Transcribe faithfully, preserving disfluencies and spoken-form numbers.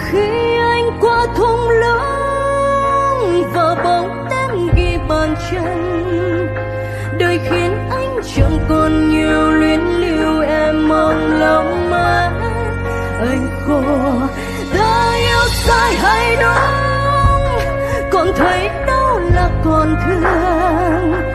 khi anh qua thung lũng và bóng đêm ghi bàn chân, đời khiến anh chẳng còn nhiều luyến lưu. Em mong lòng mãi anh khô. Ta yêu sai hay đúng, còn thấy đâu là còn thương.